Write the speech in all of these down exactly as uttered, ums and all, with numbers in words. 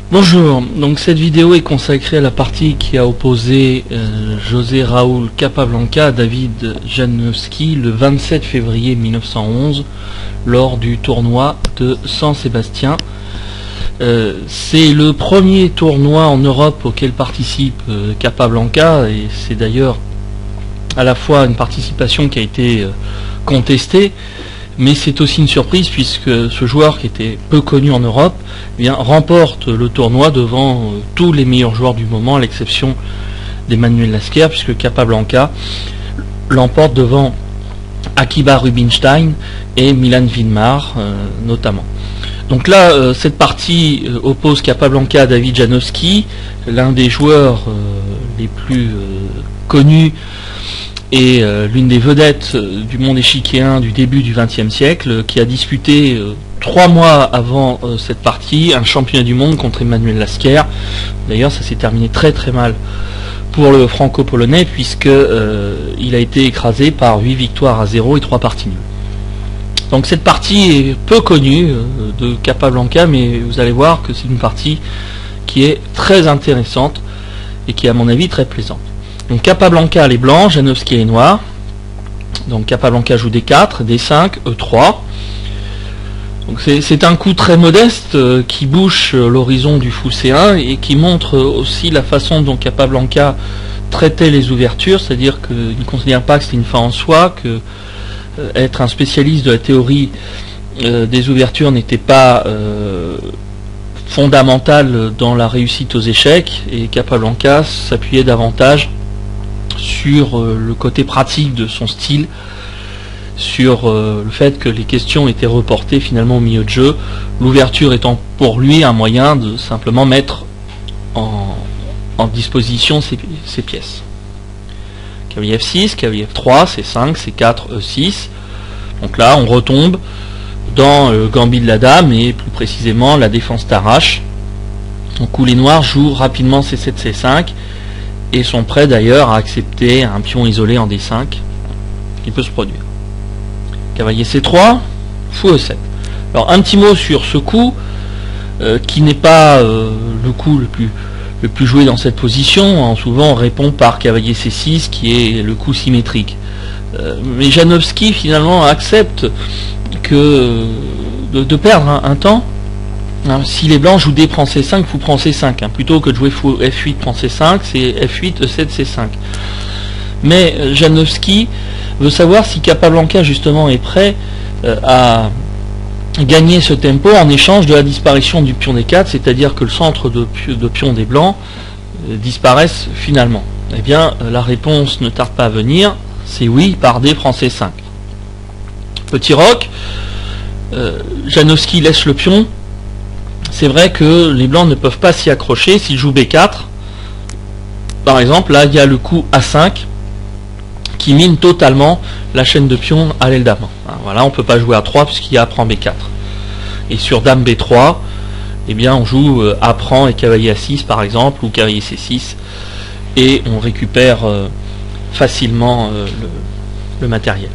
Bonjour, donc cette vidéo est consacrée à la partie qui a opposé euh, José Raúl Capablanca à David Janowski le vingt-sept février mille neuf cent onze lors du tournoi de San Sébastien. Euh, c'est le premier tournoi en Europe auquel participe euh, Capablanca, et c'est d'ailleurs à la fois une participation qui a été euh, contestée, mais c'est aussi une surprise puisque ce joueur qui était peu connu en Europe eh bien, remporte le tournoi devant euh, tous les meilleurs joueurs du moment, à l'exception d'Emmanuel Lasker, puisque Capablanca l'emporte devant Akiba Rubinstein et Milan Vidmar euh, notamment. Donc là, euh, cette partie euh, oppose Capablanca à David Janowski, l'un des joueurs euh, les plus euh, connus et euh, l'une des vedettes euh, du monde échiquéen du début du vingtième siècle, euh, qui a disputé euh, trois mois avant euh, cette partie un championnat du monde contre Emmanuel Lasker. D'ailleurs, ça s'est terminé très très mal pour le franco-polonais, puisque euh, il a été écrasé par huit victoires à zéro et trois parties nulles. Donc cette partie est peu connue euh, de Capablanca, mais vous allez voir que c'est une partie qui est très intéressante et qui est à mon avis très plaisante. Donc Capablanca elle est blanc, Janowski est noir. Donc Capablanca joue D quatre, D cinq, E trois. Donc c'est un coup très modeste euh, qui bouche euh, l'horizon du fou C un et qui montre aussi la façon dont Capablanca traitait les ouvertures, c'est-à-dire qu'il ne considère pas que c'est une fin en soi, que euh, être un spécialiste de la théorie euh, des ouvertures n'était pas euh, fondamental dans la réussite aux échecs, et Capablanca s'appuyait davantage sur euh, le côté pratique de son style, sur euh, le fait que les questions étaient reportées finalement au milieu de jeu, l'ouverture étant pour lui un moyen de simplement mettre en, en disposition ses, ses pièces. Cavalier F six, cavalier F trois, C cinq, C quatre, E six. Donc là on retombe dans le gambit de la dame, et plus précisément la défense t'arrache. Donc où les noirs jouent rapidement C sept, C cinq, et sont prêts d'ailleurs à accepter un pion isolé en D cinq qui peut se produire. Cavalier C trois, fou E sept. Alors un petit mot sur ce coup, euh, qui n'est pas euh, le coup le plus, le plus joué dans cette position. Hein, souvent on répond par cavalier C six, qui est le coup symétrique. Euh, mais Janowski finalement accepte que de, de perdre un, un temps. Hein, si les blancs jouent D prend C cinq, fou prend C cinq, hein, plutôt que de jouer fou F huit prend C cinq, c'est F huit, E sept, C cinq. Mais euh, Janowski veut savoir si Capablanca justement est prêt euh, à gagner ce tempo en échange de la disparition du pion D quatre, c'est-à-dire que le centre de, de pion des blancs euh, disparaisse finalement. Eh bien, euh, la réponse ne tarde pas à venir, c'est oui par D prend C cinq. Petit roc, euh, Janowski laisse le pion. C'est vrai que les blancs ne peuvent pas s'y accrocher. S'ils jouent B quatre, par exemple, là il y a le coup A cinq qui mine totalement la chaîne de pions à l'aile dame. Voilà, on ne peut pas jouer A trois puisqu'il y a A prend B quatre. Et sur dame B trois, eh bien on joue A prend et cavalier A six par exemple, ou cavalier C six, et on récupère euh, facilement euh, le, le matériel.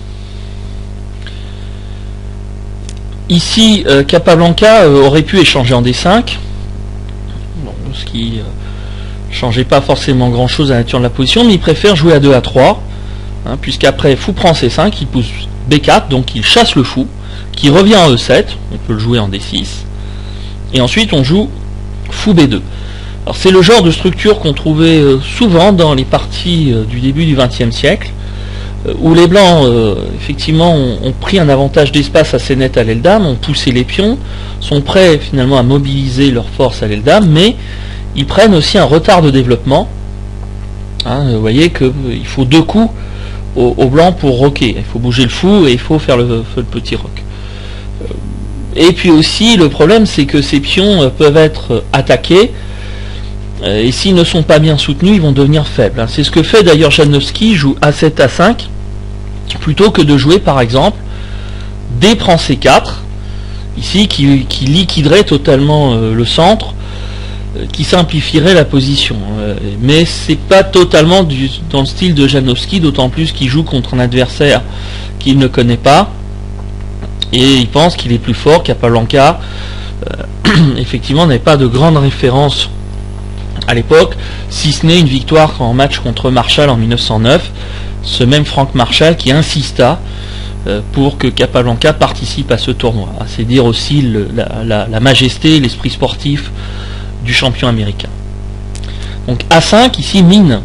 Ici, euh, Capablanca euh, aurait pu échanger en D cinq, bon, ce qui ne euh, changeait pas forcément grand chose à la nature de la position, mais il préfère jouer à deux A trois, hein, puisqu'après fou prend C cinq, il pousse B quatre, donc il chasse le fou, qui revient en E sept, on peut le jouer en D six, et ensuite on joue fou B deux. Alors c'est le genre de structure qu'on trouvait euh, souvent dans les parties euh, du début du vingtième siècle, où les blancs euh, effectivement ont, ont pris un avantage d'espace assez net à l'aile dame, ont poussé les pions, sont prêts finalement à mobiliser leur force à l'aile dame, mais ils prennent aussi un retard de développement. Hein, vous voyez qu'il faut deux coups aux au blancs pour roquer. Il faut bouger le fou et il faut faire le, le petit roc. Et puis aussi le problème, c'est que ces pions peuvent être attaqués, et s'ils ne sont pas bien soutenus, ils vont devenir faibles. C'est ce que fait d'ailleurs Janowski, joue A sept, A cinq, plutôt que de jouer par exemple D prend C quatre, ici qui, qui liquiderait totalement euh, le centre, euh, qui simplifierait la position. Euh, mais c'est pas totalement du, dans le style de Janowski, d'autant plus qu'il joue contre un adversaire qu'il ne connaît pas, et il pense qu'il est plus fort. Capablanca euh, effectivement n'avait pas de grande référence à l'époque, si ce n'est une victoire en match contre Marshall en mille neuf cent neuf, ce même Frank Marshall qui insista euh, pour que Capablanca participe à ce tournoi. C'est dire aussi le, la, la, la majesté, l'esprit sportif du champion américain. Donc A cinq ici mine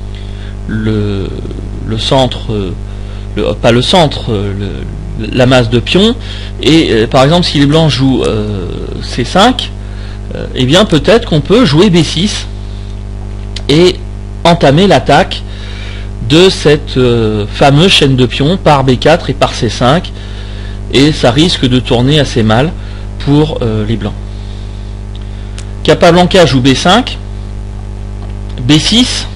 le, le centre, le, pas le centre, le, la masse de pions, et euh, par exemple si les blancs jouent euh, C cinq, euh, eh bien peut-être qu'on peut jouer B six et entamer l'attaque de cette euh, fameuse chaîne de pions par B quatre et par C cinq, et ça risque de tourner assez mal pour euh, les blancs. Capablanca joue B cinq, B six,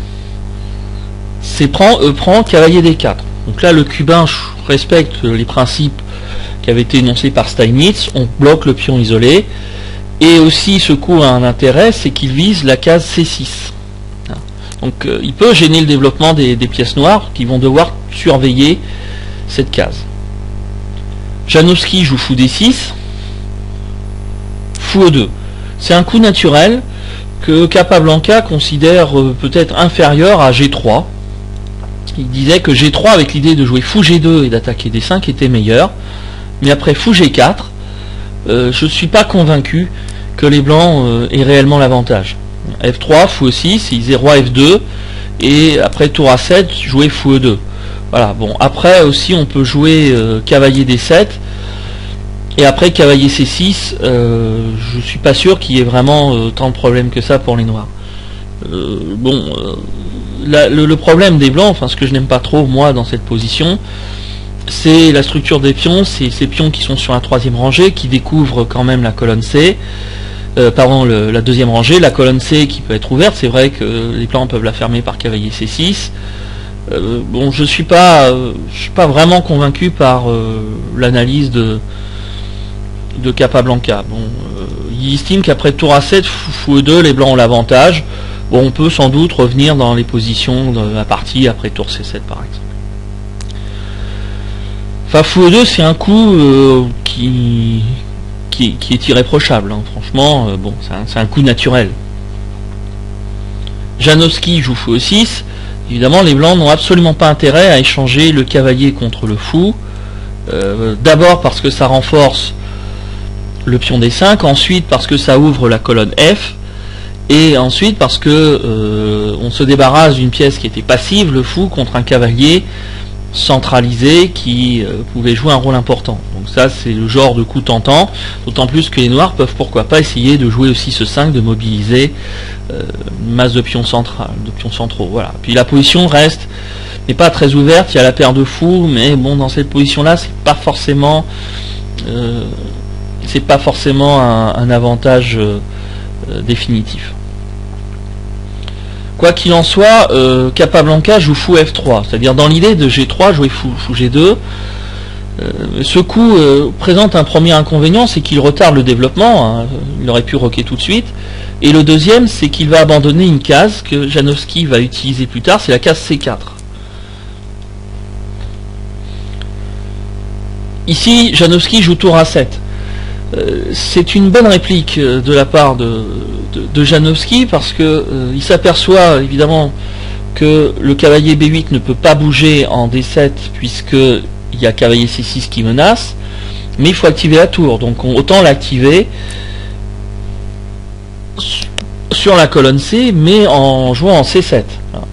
c'est prend, euh, prend cavalier D quatre. Donc là le cubain respecte les principes qui avaient été énoncés par Steinitz, on bloque le pion isolé, et aussi ce coup a un intérêt, c'est qu'il vise la case C six. Donc euh, il peut gêner le développement des, des pièces noires qui vont devoir surveiller cette case. Janowski joue fou D six, fou E deux. C'est un coup naturel que Capablanca considère euh, peut-être inférieur à G trois. Il disait que G trois avec l'idée de jouer fou G deux et d'attaquer D cinq était meilleur. Mais après fou G quatre, euh, je ne suis pas convaincu que les blancs euh, aient réellement l'avantage. F trois, fou E six, il faisait roi F deux, et après tour A sept, jouer fou E deux. Voilà, bon, après aussi on peut jouer euh, cavalier D sept, et après cavalier C six, euh, je suis pas sûr qu'il y ait vraiment euh, tant de problèmes que ça pour les noirs. Euh, bon, euh, la, le, le problème des blancs, enfin ce que je n'aime pas trop moi dans cette position, c'est la structure des pions, c'est ces pions qui sont sur la troisième rangée, qui découvrent quand même la colonne C, euh, pardon, le, la deuxième rangée, la colonne C qui peut être ouverte, c'est vrai que les blancs peuvent la fermer par cavalier C six. Euh, bon, je suis pas, euh, je suis pas vraiment convaincu par euh, l'analyse de de Capablanca. Bon, euh, il estime qu'après tour A sept, fou E deux, les blancs ont l'avantage. Bon, on peut sans doute revenir dans les positions de la partie après tour C sept par exemple. Enfin, fou E deux, c'est un coup euh, qui, qui qui est irréprochable. Hein. Franchement, euh, bon, c'est un, c'est un coup naturel. Janowski joue fou E six. Évidemment, les blancs n'ont absolument pas intérêt à échanger le cavalier contre le fou. Euh, D'abord parce que ça renforce le pion D cinq, ensuite parce que ça ouvre la colonne F, et ensuite parce que euh, on se débarrasse d'une pièce qui était passive, le fou, contre un cavalier centralisé qui euh, pouvait jouer un rôle important. Donc ça c'est le genre de coup tentant, d'autant plus que les noirs peuvent pourquoi pas essayer de jouer aussi ce cinq, de mobiliser euh, une masse de pions centrales, de pions centraux. Voilà. Puis la position reste n'est pas très ouverte, il y a la paire de fous, mais bon, dans cette position là c'est pas forcément euh, c'est pas forcément un, un avantage euh, euh, définitif. Quoi qu'il en soit, euh, Capablanca joue fou F trois, c'est-à-dire dans l'idée de G trois jouer fou, fou G deux. Euh, ce coup euh, présente un premier inconvénient, c'est qu'il retarde le développement, hein, il aurait pu roquer tout de suite. Et le deuxième, c'est qu'il va abandonner une case que Janowski va utiliser plus tard, c'est la case C quatre. Ici, Janowski joue tour A sept. Euh, c'est une bonne réplique euh, de la part de, de, de Janowski, parce que euh, il s'aperçoit évidemment que le cavalier B huit ne peut pas bouger en D sept puisque il y a cavalier C six qui menace, mais il faut activer la tour, donc on, autant l'activer sur la colonne C, mais en jouant en C sept. Voilà.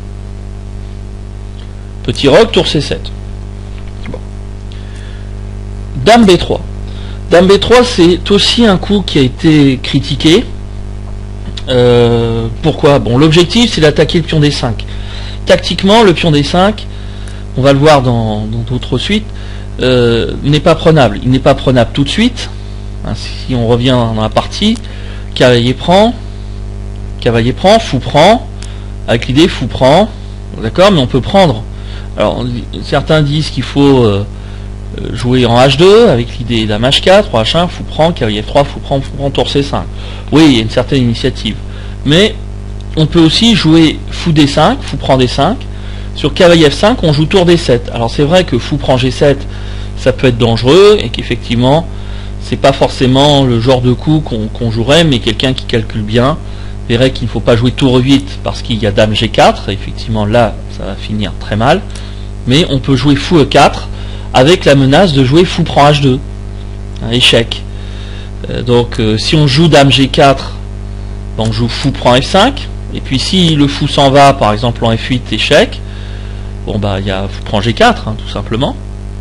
Petit roc, tour C sept. Bon. Dame B trois. Dame B trois, c'est aussi un coup qui a été critiqué. Euh, pourquoi? Bon, l'objectif, c'est d'attaquer le pion D cinq. Tactiquement, le pion D cinq, on va le voir dans d'autres suites, euh, n'est pas prenable. Il n'est pas prenable tout de suite. Hein, si on revient dans la partie, cavalier prend, cavalier prend, fou prend, avec l'idée fou prend, d'accord, mais on peut prendre. Alors, certains disent qu'il faut euh, jouer en H deux avec l'idée dame H quatre, roi H un, fou prend, cavalier F trois, fou prend, fou prend, tour C cinq. Oui, il y a une certaine initiative. Mais on peut aussi jouer fou D cinq, fou prend D cinq. Sur cavalier F cinq, on joue tour D sept. Alors c'est vrai que fou prend G sept, ça peut être dangereux et qu'effectivement c'est pas forcément le genre de coup qu'on qu'on jouerait, mais quelqu'un qui calcule bien verrait qu'il ne faut pas jouer tour huit parce qu'il y a dame G quatre, effectivement là ça va finir très mal, mais on peut jouer fou E quatre avec la menace de jouer fou prend H deux, un échec. Euh, donc euh, si on joue dame G quatre, on joue fou prend F cinq, et puis si le fou s'en va par exemple en F huit, échec, bon bah il y a fou prend G quatre, hein, tout simplement.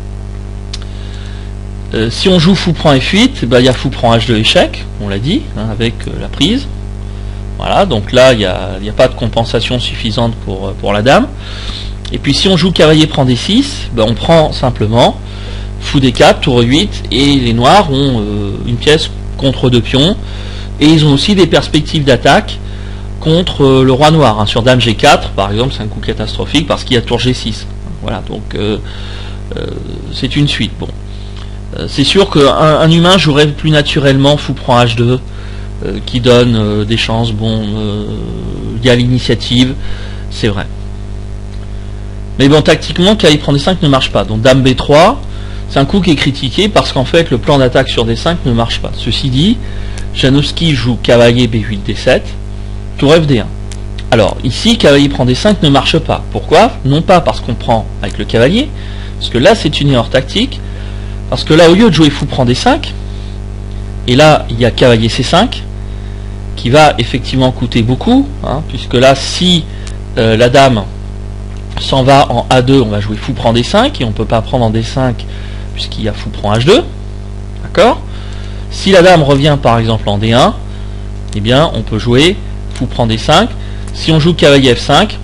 Euh, si on joue fou prend F huit, bah, il y a fou prend H deux, échec, on l'a dit, hein, avec euh, la prise. Voilà, donc là il n'y a, a pas de compensation suffisante pour, pour la dame. Et puis si on joue cavalier prend D six, bah, on prend simplement fou D quatre, tour huit, et les noirs ont euh, une pièce contre deux pions, et ils ont aussi des perspectives d'attaque contre euh, le roi noir, hein. Sur dame G quatre par exemple, c'est un coup catastrophique parce qu'il y a tour G six. Voilà, donc euh, euh, c'est une suite. Bon, euh, c'est sûr qu'un un humain jouerait plus naturellement fou prend H deux, euh, qui donne euh, des chances. Bon, euh, il y a l'initiative, c'est vrai. Mais bon, tactiquement, cavalier prend D cinq ne marche pas. Donc dame B trois, c'est un coup qui est critiqué parce qu'en fait le plan d'attaque sur D cinq ne marche pas. Ceci dit, Janowski joue cavalier B huit D sept, tour F D un. Alors ici, cavalier prend D cinq ne marche pas. Pourquoi? Non pas parce qu'on prend avec le cavalier, parce que là c'est une erreur tactique, parce que là au lieu de jouer fou prend D cinq, et là il y a cavalier C cinq, qui va effectivement coûter beaucoup, hein, puisque là si euh, la dame s'en va en A deux, on va jouer fou prend D cinq, et on ne peut pas prendre en D cinq puisqu'il y a fou prend H deux. D'accord? Si la dame revient par exemple en D un, eh bien on peut jouer fou prend D cinq. Si on joue cavalier F cinq,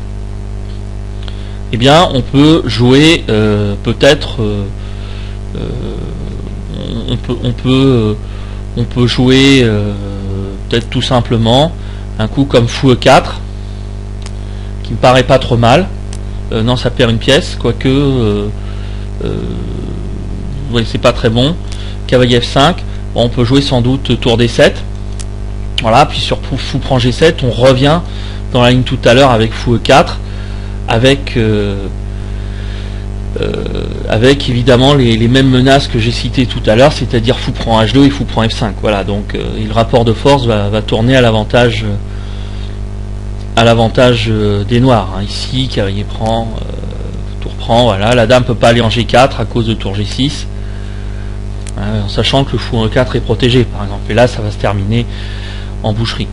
eh bien on peut jouer euh, peut-être euh, euh, on peut on peut euh, on peut jouer euh, peut-être tout simplement un coup comme fou E quatre, qui me paraît pas trop mal. Euh, non, ça perd une pièce, quoique euh, euh, ouais, c'est pas très bon. Cavalier F cinq, bon, on peut jouer sans doute tour D sept. Voilà, puis sur fou prend G sept, on revient dans la ligne tout à l'heure avec fou E quatre, avec euh, euh, avec évidemment les, les mêmes menaces que j'ai citées tout à l'heure, c'est-à-dire fou prend H deux et fou prend F cinq. Voilà, donc euh, et le rapport de force va, va tourner à l'avantage euh, à l'avantage euh, des noirs, hein. Ici cavalier prend, euh, tour prend, voilà, la dame peut pas aller en G quatre à cause de tour G six, hein, en sachant que le fou E quatre est protégé par exemple, et là ça va se terminer en boucherie.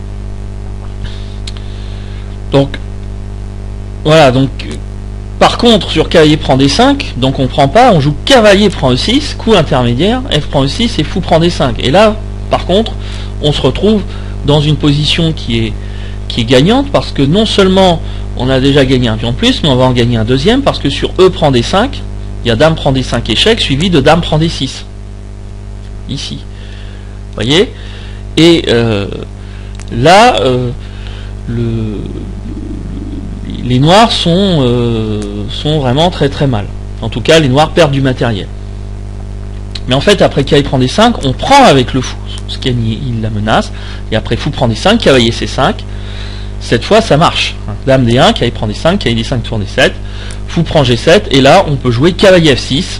Donc voilà, donc par contre sur cavalier prend D cinq, donc on prend pas, on joue cavalier prend E six, coup intermédiaire, F prend E six et fou prend D cinq, et là par contre on se retrouve dans une position qui est qui est gagnante, parce que non seulement on a déjà gagné un pion de plus, mais on va en gagner un deuxième, parce que sur E prend D cinq, il y a dame prend D cinq échec, suivi de dame prend D six. Ici. Vous voyez? Et euh, là, euh, le, les noirs sont, euh, sont vraiment très très mal. En tout cas, les noirs perdent du matériel. Mais en fait, après cavalier prend D cinq, on prend avec le fou, ce qui il la menace, et après fou prend D cinq, cavalier C cinq. Cette fois ça marche, dame D un, cavalier prend D cinq, cavalier D cinq tour D sept, fou prend G sept, et là on peut jouer cavalier F six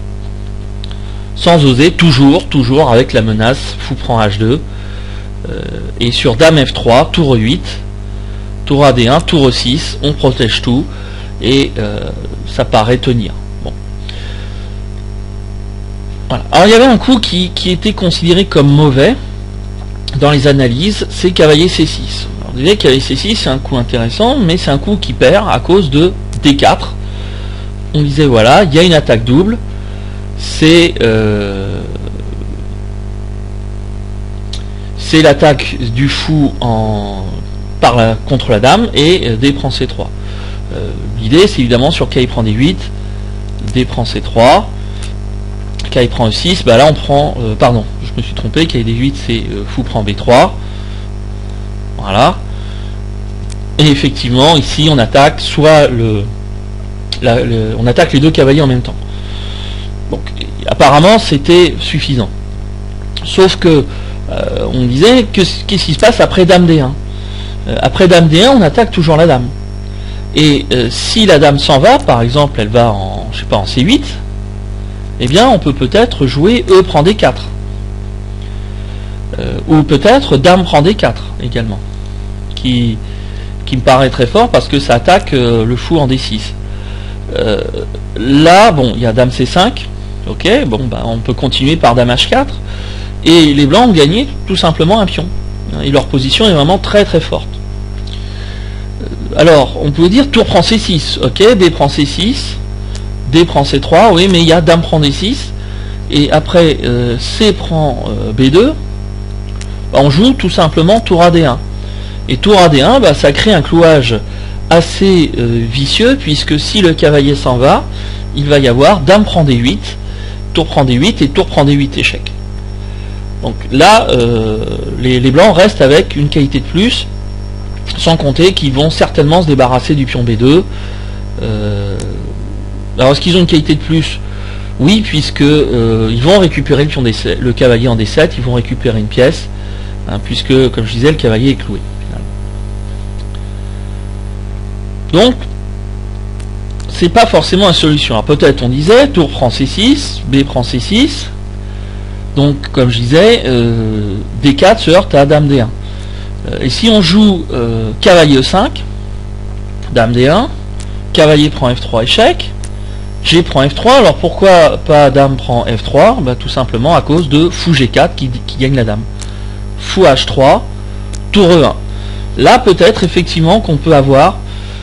sans oser, toujours toujours avec la menace fou prend H deux, euh, et sur dame F trois, tour E huit, tour A D un, tour E six, on protège tout, et euh, ça paraît tenir. Bon. Voilà. Alors il y avait un coup qui, qui était considéré comme mauvais dans les analyses, c'est cavalier C six. On disait cavalier C six c'est un coup intéressant, mais c'est un coup qui perd à cause de D quatre. On disait voilà, il y a une attaque double, c'est euh, c'est l'attaque du fou en par la, contre la dame, et euh, D prend C trois. Euh, L'idée c'est évidemment sur cavalier prend D huit, D prend C trois, cavalier prend E six, bah là on prend, euh, pardon, je me suis trompé, cavalier D huit c'est euh, fou prend B trois. Voilà. Et effectivement, ici, on attaque soit le, la, le, on attaque les deux cavaliers en même temps. Donc, apparemment, c'était suffisant. Sauf que, euh, on disait que qu'est-ce qui se passe après dame D un. Euh, après dame D un, on attaque toujours la dame. Et euh, si la dame s'en va, par exemple, elle va en, je sais pas, en C huit, eh bien, on peut peut-être jouer E prend D quatre. Euh, ou peut-être dame prend D quatre également, qui, qui me paraît très fort parce que ça attaque euh, le fou en D six. Euh, là, bon, il y a dame C cinq, ok, bon, bah, on peut continuer par dame H quatre, et les blancs ont gagné tout simplement un pion. Et leur position est vraiment très très forte. Alors, on peut dire tour prend C six, ok, D prend C six, D prend C trois, oui, mais il y a dame prend D six, et après euh, C prend euh, B deux, bah, on joue tout simplement tour A D un. Et tour A D un, bah, ça crée un clouage assez euh, vicieux, puisque si le cavalier s'en va, il va y avoir dame prend D huit, tour prend D huit et tour prend D huit échec. Donc là, euh, les, les blancs restent avec une qualité de plus, sans compter qu'ils vont certainement se débarrasser du pion B deux. Euh, alors est-ce qu'ils ont une qualité de plus? Oui, puisque euh, ils vont récupérer le, pion D sept, le cavalier en D sept, ils vont récupérer une pièce, hein, puisque, comme je disais, le cavalier est cloué. Donc, c'est pas forcément la solution. Alors peut-être on disait, tour prend C six, B prend C six, donc comme je disais, euh, D quatre se heurte à dame D un. Euh, et si on joue euh, cavalier E cinq, dame D un, cavalier prend F trois échec, G prend F trois, alors pourquoi pas dame prend F trois? Bah, tout simplement à cause de fou G quatre qui, qui gagne la dame. Fou H trois, tour E un. Là peut-être effectivement qu'on peut avoir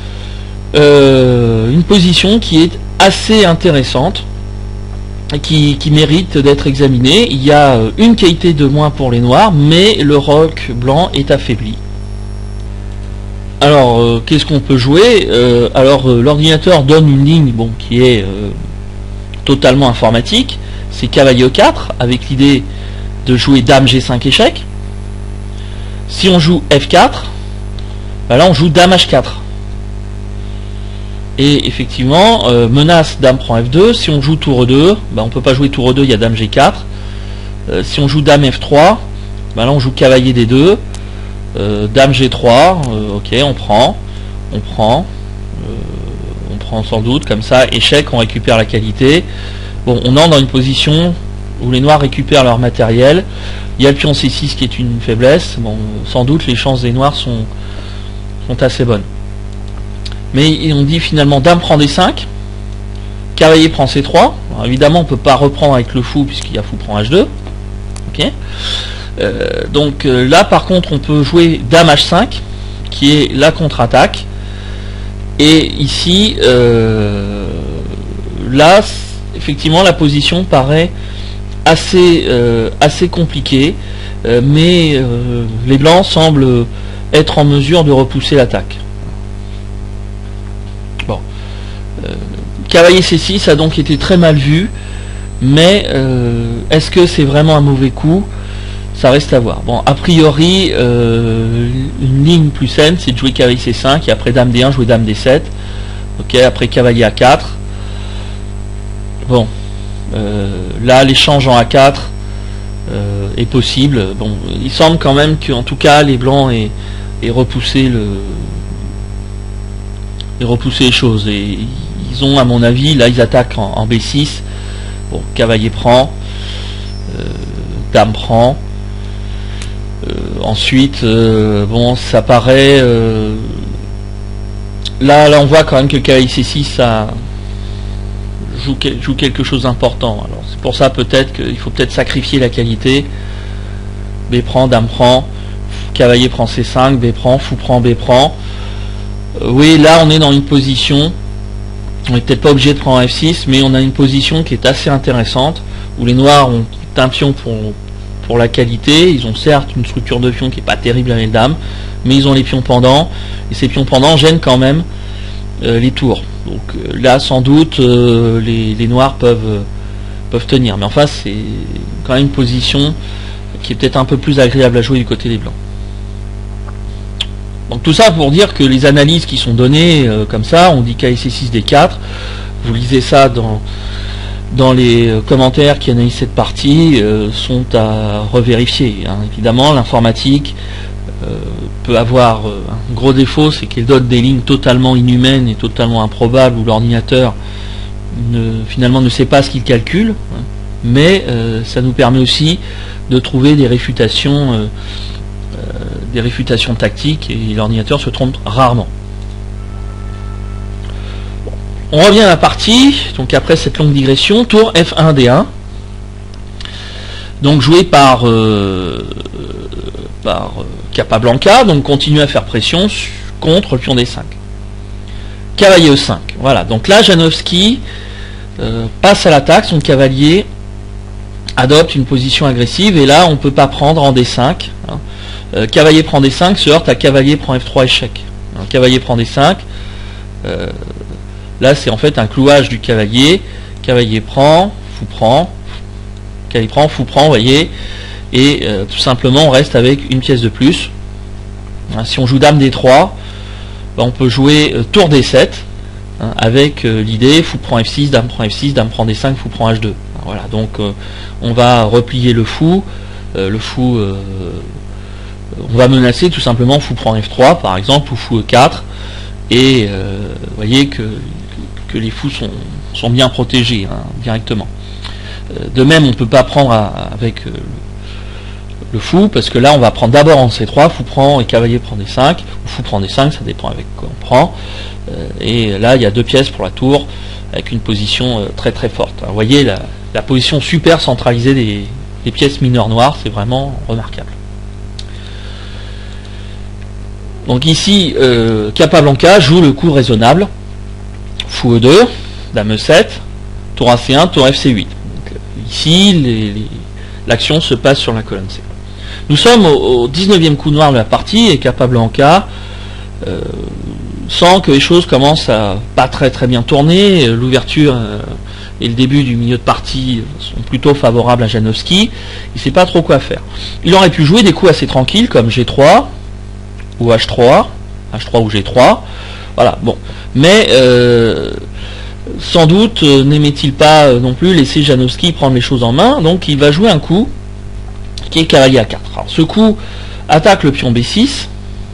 Euh, une position qui est assez intéressante, qui, qui mérite d'être examinée. Il y a une qualité de moins pour les noirs, mais le roc blanc est affaibli. Alors euh, qu'est-ce qu'on peut jouer? euh, Alors euh, l'ordinateur donne une ligne, bon, qui est euh, totalement informatique, c'est cavalier E quatre, avec l'idée de jouer dame G cinq échec. Si on joue F quatre, bah là on joue dame H quatre. Et effectivement, euh, menace dame prend F deux, si on joue tour E deux, bah on peut pas jouer tour E deux, il y a dame G quatre. Euh, si on joue dame F trois, bah là on joue cavalier D deux, euh, dame G trois, euh, ok, on prend, on prend, euh, on prend sans doute, comme ça, échec, on récupère la qualité. Bon, on entre dans une position où les noirs récupèrent leur matériel, il y a le pion C six qui est une faiblesse, bon, sans doute les chances des noirs sont, sont assez bonnes. Mais on dit finalement dame prend D cinq, cavalier prend C trois. Alors évidemment on ne peut pas reprendre avec le fou puisqu'il y a fou prend H deux. Okay. Euh, donc euh, là par contre on peut jouer dame H cinq qui est la contre-attaque. Et ici euh, là effectivement la position paraît assez, euh, assez compliquée, euh, mais euh, les blancs semblent être en mesure de repousser l'attaque. Bon, euh, cavalier C six a donc été très mal vu, mais euh, est-ce que c'est vraiment un mauvais coup? Ça reste à voir. Bon, a priori, euh, une ligne plus saine, c'est de jouer cavalier C cinq et après dame D un, jouer dame D sept. Ok, après cavalier A quatre. Bon, euh, là l'échange en A quatre euh, est possible. Bon, il semble quand même qu'en tout cas les blancs aient, aient repoussé le et repousser les choses, et ils ont, à mon avis, là ils attaquent en, en B six. Bon, cavalier prend, euh, dame prend, euh, ensuite euh, bon, ça paraît euh, là là on voit quand même que le cavalier C six ça joue, joue quelque chose d'important. Alors c'est pour ça peut-être qu'il faut peut-être sacrifier la qualité. B prend, dame prend, cavalier prend C cinq, B prend, fou prend, B prend. Oui, là on est dans une position, on n'est peut-être pas obligé de prendre F six, mais on a une position qui est assez intéressante, où les noirs ont un pion pour, pour la qualité. Ils ont certes une structure de pion qui n'est pas terrible avec dame, mais ils ont les pions pendants, et ces pions pendants gênent quand même euh, les tours. Donc euh, là sans doute euh, les, les noirs peuvent, euh, peuvent tenir, mais enfin c'est quand même une position qui est peut-être un peu plus agréable à jouer du côté des blancs. Donc tout ça pour dire que les analyses qui sont données euh, comme ça, on dit cavalier C six D quatre, vous lisez ça dans, dans les euh, commentaires qui analysent cette partie, euh, sont à revérifier. Hein. Évidemment, l'informatique euh, peut avoir euh, un gros défaut, c'est qu'elle donne des lignes totalement inhumaines et totalement improbables, où l'ordinateur ne, finalement ne sait pas ce qu'il calcule. Hein. mais euh, ça nous permet aussi de trouver des réfutations, euh, euh, des réfutations tactiques, et l'ordinateur se trompe rarement. Bon. On revient à la partie, donc après cette longue digression, tour F un D un, donc joué par, euh, par euh, Capablanca, donc continue à faire pression contre le pion D cinq. Cavalier E cinq, voilà, donc là Janowski euh, passe à l'attaque, son cavalier adopte une position agressive, et là on ne peut pas prendre en D cinq, hein. euh, cavalier prend D cinq, se heurte à cavalier prend F trois, échec. Donc, cavalier prend D cinq, euh, là c'est en fait un clouage du cavalier, cavalier prend, fou prend, cavalier prend, fou prend, vous voyez, et euh, tout simplement on reste avec une pièce de plus. Hein, si on joue dame D trois, ben, on peut jouer euh, tour D sept, hein, avec euh, l'idée fou prend F six, dame prend F six, dame prend D cinq, fou prend H deux. Voilà, donc euh, on va replier le fou, euh, le fou, euh, on va menacer tout simplement fou prend F trois par exemple, ou fou E quatre, et euh, vous voyez que, que, que les fous sont, sont bien protégés, hein, directement. Euh, de même, on ne peut pas prendre à, avec euh, le fou, parce que là on va prendre d'abord en C trois, fou prend et cavalier prend D cinq, ou fou prend D cinq, ça dépend avec quoi on prend, euh, et là il y a deux pièces pour la tour, avec une position euh, très très forte. Alors, vous voyez la, la position super centralisée des, des pièces mineures noires, c'est vraiment remarquable. Donc ici, euh, Capablanca joue le coup raisonnable, fou E deux, dame E sept, tour A C un, tour F C huit. Donc, euh, ici, l'action se passe sur la colonne C. Nous sommes au, au dix-neuvième coup noir de la partie, et Capablanca euh, sent que les choses commencent à pas très très bien tourner, l'ouverture euh, et le début du milieu de partie sont plutôt favorables à Janowski, il ne sait pas trop quoi faire. Il aurait pu jouer des coups assez tranquilles comme G trois ou H trois, H trois ou G trois, voilà, bon, mais euh, sans doute euh, n'aimait-il pas euh, non plus laisser Janowski prendre les choses en main, donc il va jouer un coup qui est cavalier A quatre. Alors, ce coup attaque le pion B six,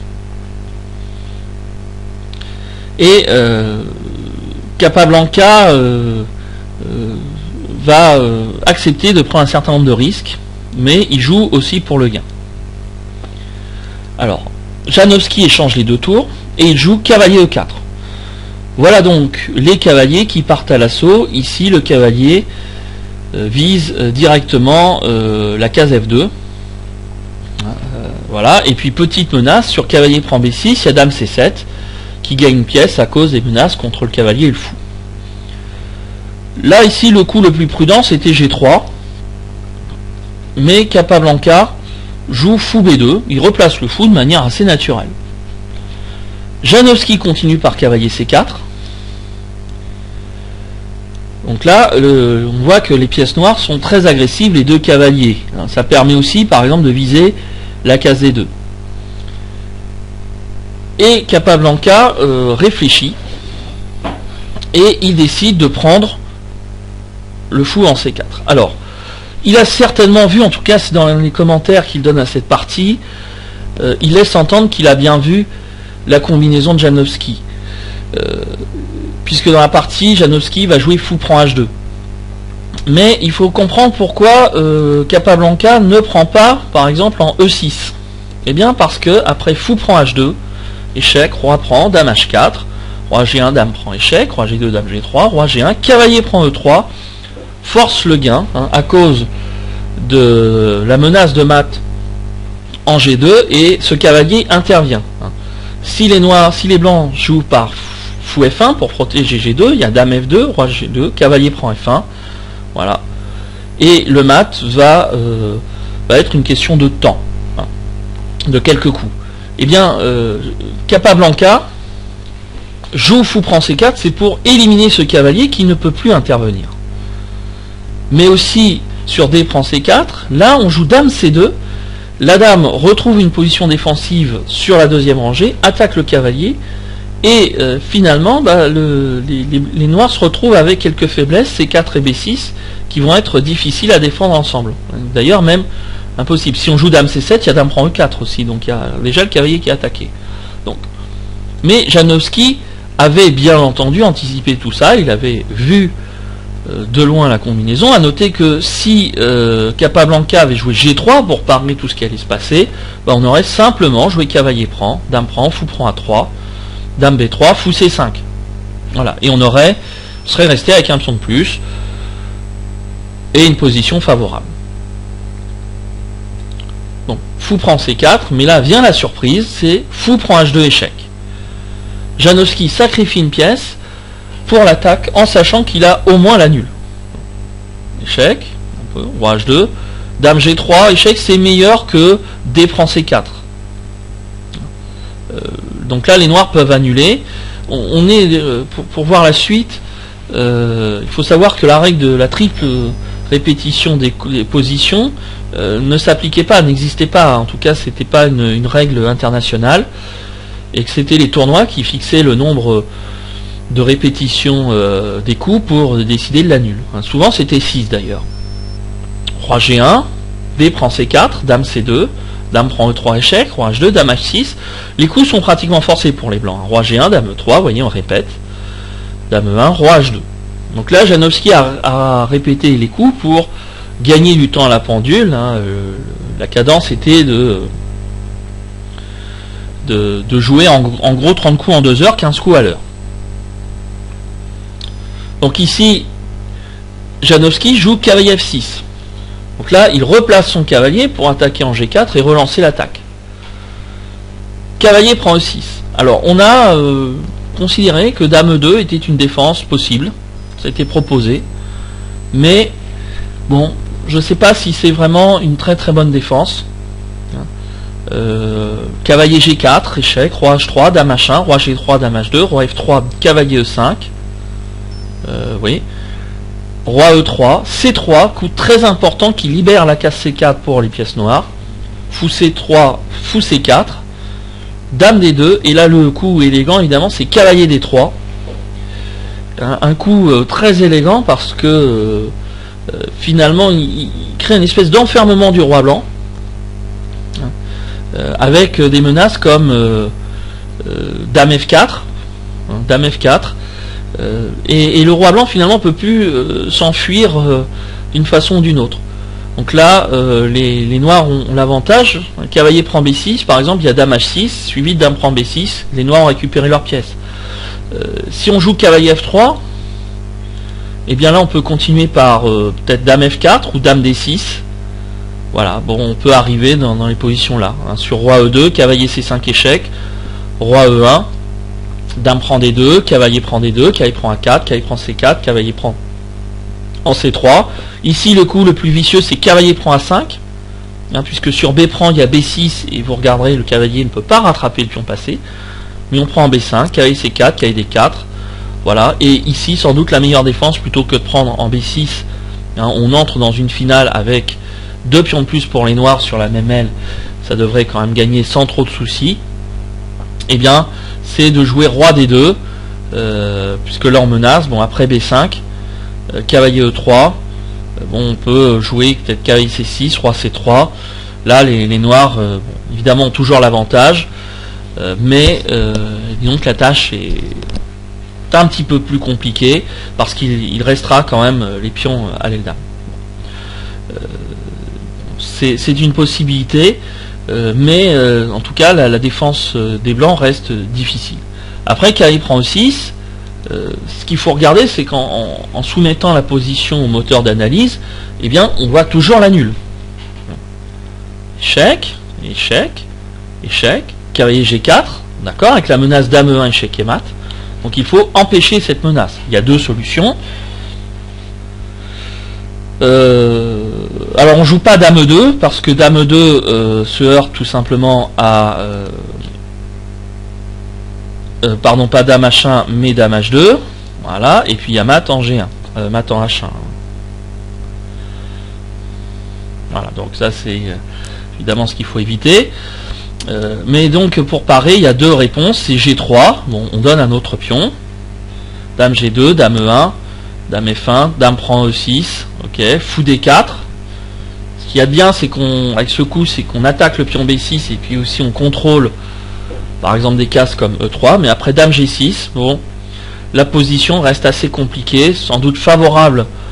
et euh, Capablanca euh, euh, va euh, accepter de prendre un certain nombre de risques, mais il joue aussi pour le gain. Alors, Janowski échange les deux tours, et il joue cavalier E quatre. Voilà donc les cavaliers qui partent à l'assaut. Ici, le cavalier euh, vise euh, directement euh, la case F deux. Euh, voilà, et puis petite menace sur cavalier prend B six, il y a dame C sept, qui gagne une pièce à cause des menaces contre le cavalier et le fou. Là, ici, le coup le plus prudent, c'était G trois, mais Capablanca joue fou B deux, il replace le fou de manière assez naturelle. Janowski continue par cavalier C quatre. Donc là, le, on voit que les pièces noires sont très agressives, les deux cavaliers. Ça permet aussi, par exemple, de viser la case D deux. Et Capablanca euh, réfléchit, et il décide de prendre le fou en C quatre. Alors, il a certainement vu, en tout cas c'est dans les commentaires qu'il donne à cette partie, euh, il laisse entendre qu'il a bien vu la combinaison de Janowski. Euh, puisque dans la partie, Janowski va jouer fou prend H deux. Mais il faut comprendre pourquoi euh, Capablanca ne prend pas, par exemple, en E six. Eh bien parce que, après fou prend H deux, échec, roi prend, dame H quatre, roi G un, dame prend échec, roi G deux, dame G trois, roi G un, cavalier prend E trois, force le gain, hein, à cause de la menace de mat en G deux, et ce cavalier intervient. Hein. Si les noirs, si les blancs jouent par fou F un pour protéger G deux, il y a dame F deux, roi G deux, cavalier prend F un, voilà. Et le mat va, euh, va être une question de temps, hein, de quelques coups. Eh bien, euh, Capablanca joue fou prend C quatre, c'est pour éliminer ce cavalier qui ne peut plus intervenir. Mais aussi sur D prend C quatre, là on joue dame C deux, la dame retrouve une position défensive sur la deuxième rangée, attaque le cavalier, et euh, finalement bah, le, les, les, les noirs se retrouvent avec quelques faiblesses, C quatre et B six, qui vont être difficiles à défendre ensemble. D'ailleurs même impossible. Si on joue dame C sept, il y a dame prend E quatre aussi, donc il y a déjà le cavalier qui est attaqué. Donc, mais Janowski avait bien entendu anticipé tout ça, il avait vu euh, de loin la combinaison. À noter que si euh, Capablanca avait joué G trois pour parer tout ce qui allait se passer, bah, on aurait simplement joué cavalier prend, dame prend, fou prend A trois, dame B trois, fou C cinq. Voilà, et on aurait on serait resté avec un pion de plus et une position favorable. Donc fou prend C quatre, mais là vient la surprise, c'est fou prend H deux échec. Janowski sacrifie une pièce pour l'attaque en sachant qu'il a au moins la nulle. Échec, un peu, roi H deux, dame G trois, échec, c'est meilleur que D prend C quatre. Euh, donc là les noirs peuvent annuler. On, on est euh, pour, pour voir la suite, euh, il faut savoir que la règle de la triple répétition des, des positions euh, ne s'appliquait pas, n'existait pas, en tout cas c'était pas une, une règle internationale, et que c'était les tournois qui fixaient le nombre de répétitions euh, des coups pour décider de la nulle. Hein, souvent c'était six d'ailleurs. Roi G un, D prend C quatre, dame C deux, dame prend E trois échec, roi H deux, dame H six. Les coups sont pratiquement forcés pour les blancs. Hein. Roi G un, dame E trois, vous voyez on répète. Dame E un, roi H deux. Donc là Janowski a, a répété les coups pour gagner du temps à la pendule. Hein. Euh, la cadence était de De, de jouer en, en gros trente coups en deux heures, quinze coups à l'heure. Donc ici, Janowski joue cavalier F six. Donc là, il replace son cavalier pour attaquer en G quatre et relancer l'attaque. Cavalier prend E six. Alors, on a euh, considéré que dame E deux était une défense possible. Ça a été proposé. Mais, bon, je ne sais pas si c'est vraiment une très très bonne défense. Euh, cavalier G quatre, échec, roi H trois, dame H un, roi G trois, dame H deux, roi F trois, cavalier E cinq, euh, oui, roi E trois, C trois, coup très important qui libère la case C quatre pour les pièces noires, fou C trois, fou C quatre, dame D deux, et là le coup élégant évidemment c'est cavalier D trois, un, un coup euh, très élégant parce que euh, euh, finalement il, il crée une espèce d'enfermement du roi blanc, Euh, avec euh, des menaces comme euh, euh, dame F quatre, hein, dame F quatre, euh, et, et le roi blanc finalement peut plus euh, s'enfuir euh, d'une façon ou d'une autre. Donc là, euh, les, les noirs ont, ont l'avantage. Un cavalier prend B six, par exemple, il y a dame H six, suivi de dame prend B six, les noirs ont récupéré leur pièce. Euh, si on joue cavalier F trois, et eh bien là on peut continuer par euh, peut-être dame F quatre ou dame D six. Voilà, bon, on peut arriver dans, dans les positions là. Hein, sur roi E deux, cavalier C cinq échec, roi E un, dame prend D deux, cavalier prend D deux, cavalier prend A quatre, cavalier prend C quatre, cavalier prend en C trois. Ici, le coup le plus vicieux, c'est cavalier prend A cinq, hein, puisque sur B prend, il y a B six, et vous regarderez, le cavalier ne peut pas rattraper le pion passé. Mais on prend en B cinq, cavalier C quatre, cavalier D quatre. Voilà, et ici, sans doute, la meilleure défense, plutôt que de prendre en B six, hein, on entre dans une finale avec deux pions de plus pour les noirs sur la même aile, ça devrait quand même gagner sans trop de soucis. Et bien, c'est de jouer roi D deux, euh, puisque là on menace. Bon, après B cinq, euh, cavalier E trois, euh, bon, on peut jouer peut-être cavalier C six, roi C trois. Là, les, les noirs, euh, bon, évidemment, ont toujours l'avantage, euh, mais euh, disons que la tâche est un petit peu plus compliquée, parce qu'il il restera quand même les pions à l'aile dame. Euh, c'est une possibilité, euh, mais euh, en tout cas la, la défense euh, des blancs reste euh, difficile. Après, cavalier prend E six, euh, ce qu'il faut regarder, c'est qu'en en, en soumettant la position au moteur d'analyse, eh bien on voit toujours la nulle. Échec, échec, échec, cavalier G quatre, d'accord, avec la menace dame E un, échec et mat. Donc il faut empêcher cette menace. Il y a deux solutions. Euh, alors on joue pas dame E deux parce que dame E deux euh, se heurte tout simplement à euh, euh, pardon, pas dame H un mais dame H deux, voilà, et puis il y a mat en G un, euh, mat en H un, voilà, donc ça c'est euh, évidemment ce qu'il faut éviter. Euh, mais donc pour parer il y a deux réponses, c'est G trois, bon on donne un autre pion, dame G deux, dame E un, dame F un, dame prend E six, ok, fou D quatre. Ce qu'il y a de bien, c'est qu'on, avec ce coup, c'est qu'on attaque le pion B six et puis aussi on contrôle, par exemple, des cases comme E trois. Mais après dame G six, bon, la position reste assez compliquée, sans doute favorable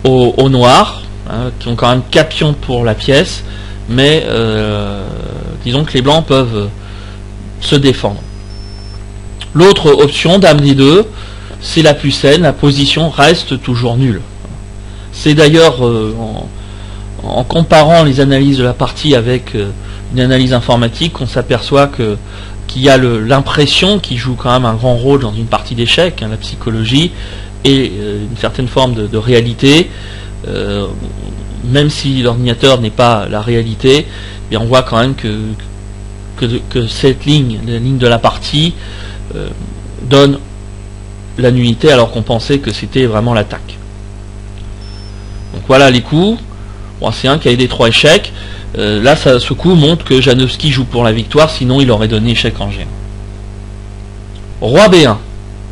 aux, aux noirs, hein, qui ont quand même quatre pions pour la pièce, mais euh, disons que les blancs peuvent se défendre. L'autre option, dame D deux, c'est la plus saine, la position reste toujours nulle. C'est d'ailleurs euh, en, en comparant les analyses de la partie avec euh, une analyse informatique qu'on s'aperçoit que qu'il y a l'impression qui joue quand même un grand rôle dans une partie d'échecs, hein, la psychologie et euh, une certaine forme de, de réalité. Euh, même si l'ordinateur n'est pas la réalité, eh bien on voit quand même que, que, que cette ligne, la ligne de la partie, euh, donne la nullité alors qu'on pensait que c'était vraiment l'attaque. Donc voilà les coups. Bon, c'est un qui a des trois échecs. Euh, là, ça, ce coup montre que Janowski joue pour la victoire, sinon il aurait donné échec en G un. Roi B un.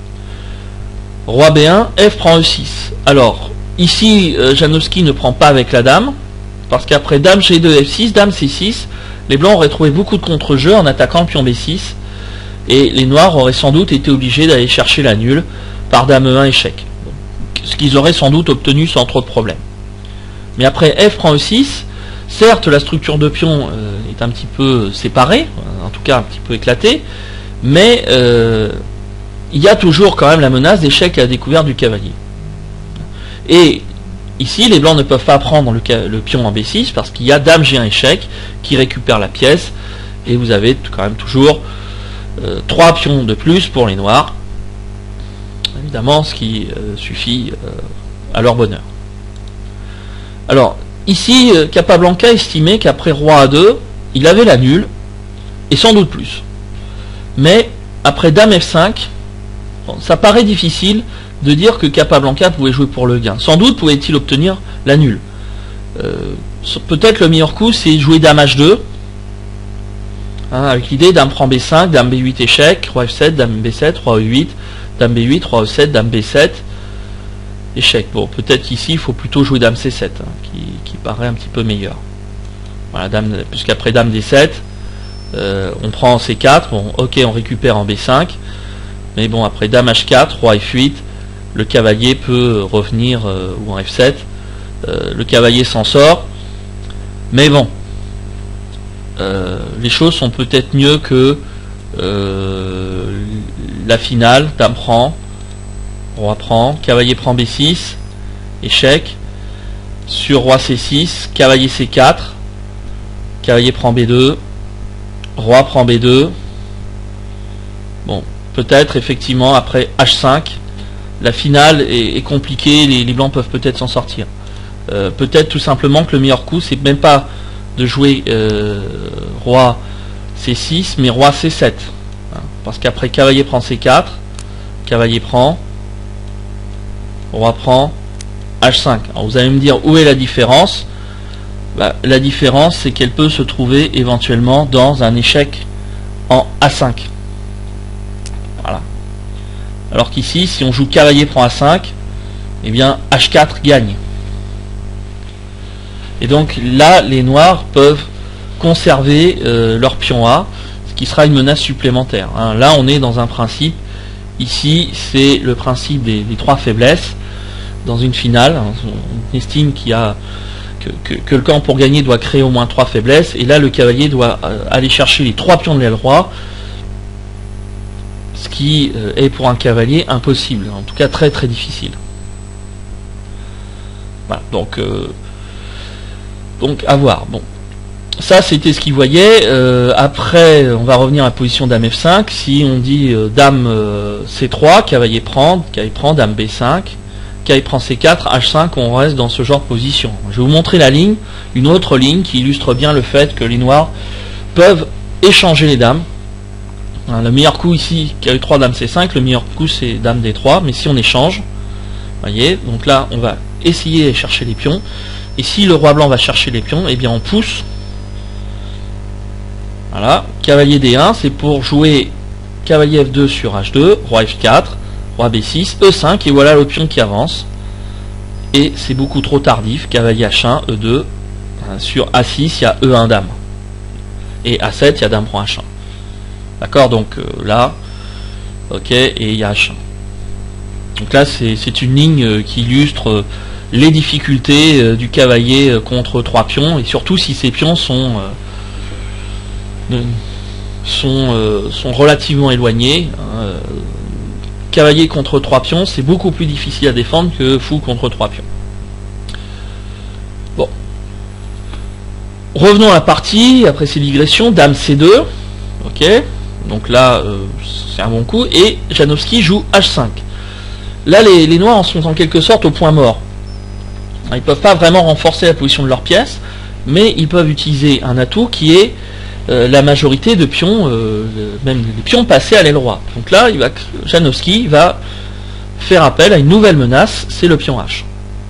Roi B un, F prend E six. Alors, ici, euh, Janowski ne prend pas avec la dame, parce qu'après dame G deux, F six, dame C six, les blancs auraient trouvé beaucoup de contre-jeux en attaquant le pion B six, et les noirs auraient sans doute été obligés d'aller chercher la nulle par dame E un échec. Ce qu'ils auraient sans doute obtenu sans trop de problème. Mais après F prend E six, certes la structure de pion euh, est un petit peu séparée, en tout cas un petit peu éclatée, mais euh, il y a toujours quand même la menace d'échec à la découverte du cavalier. Et ici les blancs ne peuvent pas prendre le, le pion en B six parce qu'il y a dame G un échec qui récupère la pièce, et vous avez quand même toujours euh, trois pions de plus pour les noirs, évidemment ce qui euh, suffit euh, à leur bonheur. Alors ici euh, Capablanca estimait qu'après roi A deux il avait la nulle et sans doute plus, mais après dame F cinq, bon, ça paraît difficile de dire que Capablanca pouvait jouer pour le gain. Sans doute pouvait-il obtenir la nulle. Euh, peut-être le meilleur coup c'est jouer dame H deux, hein, avec l'idée dame prend B cinq, dame B huit échec, roi F sept, dame B sept, roi E huit, dame B huit, roi E sept, dame B sept, échec. Bon, peut-être qu'ici il faut plutôt jouer dame C sept, hein, qui, qui paraît un petit peu meilleur. Voilà, dame, puisqu'après dame D sept, euh, on prend en C quatre, bon, ok, on récupère en B cinq, mais bon, après dame H quatre, roi F huit, le cavalier peut revenir, euh, ou en F sept, euh, le cavalier s'en sort, mais bon, euh, les choses sont peut-être mieux que euh, la finale, dame prend, roi prend, cavalier prend B six, échec, sur roi C six, cavalier C quatre, cavalier prend B deux, roi prend B deux, bon, peut-être effectivement après H cinq, la finale est, est compliquée, les, les blancs peuvent peut-être s'en sortir. Euh, peut-être tout simplement que le meilleur coup c'est même pas de jouer euh, roi C six, mais roi C sept, hein, parce qu'après cavalier prend C quatre, cavalier prend, roi prend, H cinq. Alors vous allez me dire où est la différence. Bah, la différence c'est qu'elle peut se trouver éventuellement dans un échec en A cinq. Voilà. Alors qu'ici si on joue cavalier prend A cinq, eh bien H quatre gagne. Et donc là les noirs peuvent conserver euh, leur pion A, ce qui sera une menace supplémentaire, hein. Là on est dans un principe, ici c'est le principe des, des trois faiblesses dans une finale, hein. On estime qu'il y a que, que, que le camp pour gagner doit créer au moins trois faiblesses, et là le cavalier doit euh, aller chercher les trois pions de l'aile droite, ce qui euh, est pour un cavalier impossible, en tout cas très très difficile. Voilà, donc euh, donc à voir. Bon, ça c'était ce qu'il voyait. Euh, après on va revenir à la position dame F cinq. Si on dit euh, dame euh, C trois, cavalier prend, cavalier prend, dame B cinq, cavalier prend C quatre, H cinq, on reste dans ce genre de position. Je vais vous montrer la ligne, une autre ligne qui illustre bien le fait que les noirs peuvent échanger les dames. Hein, le meilleur coup ici, cavalier trois, dame C cinq, le meilleur coup c'est dame D trois, mais si on échange, voyez, donc là on va essayer de chercher les pions, et si le roi blanc va chercher les pions, eh bien on pousse. Voilà, cavalier D un, c'est pour jouer cavalier F deux sur H deux, roi F quatre, roi B six, E cinq, et voilà le pion qui avance. Et c'est beaucoup trop tardif, cavalier H un, E deux, hein, sur A six, il y a E un dame. Et A sept, il y a dame prend H un. D'accord, donc euh, là, ok, et il y a H un. Donc là, c'est une ligne euh, qui illustre euh, les difficultés euh, du cavalier euh, contre trois pions, et surtout si ces pions sont euh, sont, euh, sont relativement éloignés. Euh, cavalier contre trois pions, c'est beaucoup plus difficile à défendre que fou contre trois pions. Bon. Revenons à la partie, après ces digressions, dame C deux, ok, donc là euh, c'est un bon coup, et Janowski joue H cinq. Là les, les noirs en sont en quelque sorte au point mort. Ils ne peuvent pas vraiment renforcer la position de leur pièce, mais ils peuvent utiliser un atout qui est euh, la majorité de pions, euh, même les pions passés à l'aile droite. Donc là, il va, Janowski va faire appel à une nouvelle menace, c'est le pion H.